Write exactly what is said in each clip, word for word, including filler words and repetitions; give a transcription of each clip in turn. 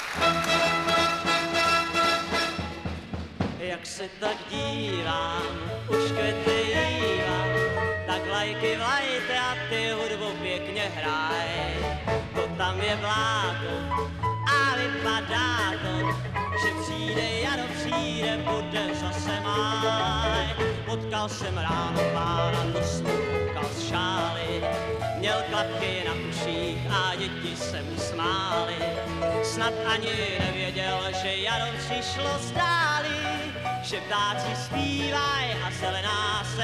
Jak se tak dívám, už květejívám, tak lajky vlajte a ty hudbu pěkně hraj. To tam je bláto a vypadá to, že přijde jaro, přijde, bude zase máj. Potkal jsem ráno pána, to stůkal z šály, měl klapky na uších a děti se mu smály. Snad ani nevěděl, že jaro přišlo z dály, že ptáci zpívaj a zelená se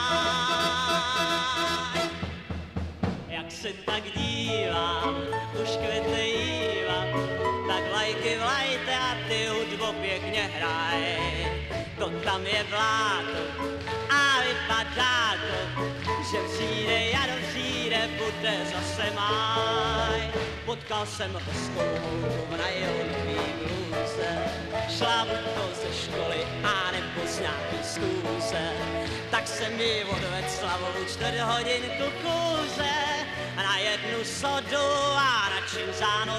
háj. Jak se tak dívám, už květejívám, tak lajky vlajte a ty hudbu pěkně hraj. To tam je bláto a vypadá to, že přijde jaro, přijde, bude zase máj. Potkal jsem hostou na jehonký blůze, šla buď to ze školy a nebo z nějaký schůze, tak jsem mi odvedl slavou čtvrt hodinku kůze a na jednu sodu a na činzáno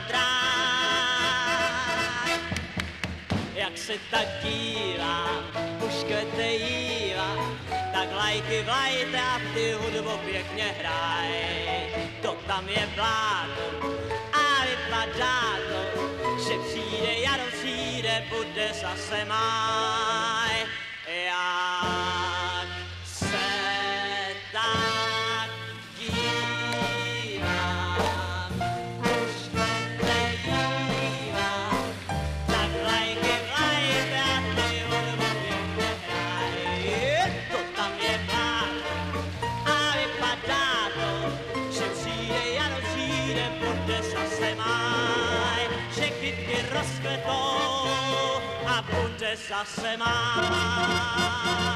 dráj. Jak se tak dívám, už květejívám, tak lajky vlajte a ty hudbu pěkně hraj. To tam je bláto a vypadá to, že přijde jaro, přijde, bude zase máj. Jak se tak dívám, už květejívám, tak lajky vlajte a ty hudbu pěkně hraj. To tam je bláto a vypadá to, že přijde jaro, přijde, bude zase máj. Že kytky rozkvetou a bude zase máj.